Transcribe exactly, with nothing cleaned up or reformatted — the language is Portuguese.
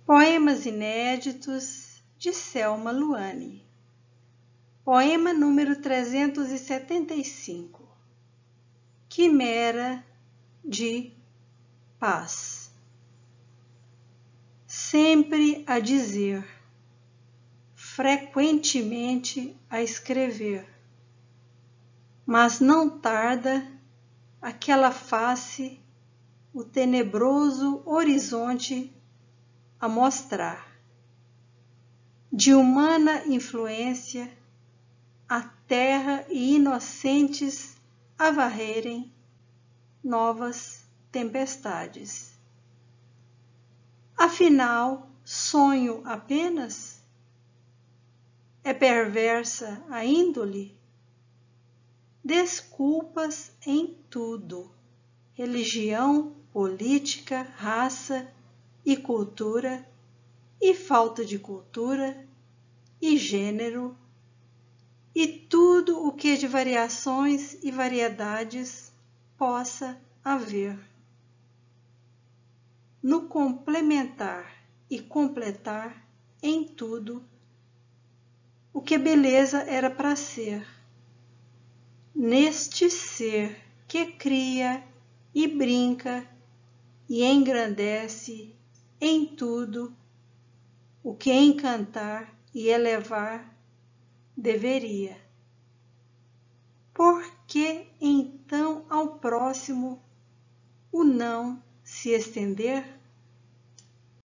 Poemas inéditos de Selma Luane. Poema número trezentos e setenta e cinco. Quimera de paz. Sempre a dizer, frequentemente a escrever, mas não tarda aquela face, o tenebroso horizonte a mostrar. De humana influência, a terra e inocentes a varrerem novas tempestades. Afinal, sonho apenas? É perversa a índole? Desculpas em tudo, religião, política, raça e cultura, e falta de cultura, e gênero, e tudo o que de variações e variedades possa haver. No complementar e completar em tudo o que beleza era para ser, neste ser que cria e brinca e engrandece em tudo o que encantar e elevar deveria. Por que então ao próximo o não se estender?